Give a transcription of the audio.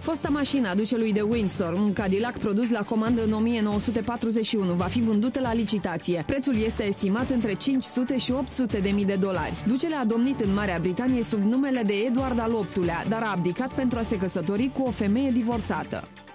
Fosta mașină a ducelui de Windsor, un Cadillac produs la comandă în 1941, va fi vândută la licitație. Prețul este estimat între 500 și 800 de mii de dolari. Ducele a domnit în Marea Britanie sub numele de Edward al VIII-lea, dar a abdicat pentru a se căsători cu o femeie divorțată.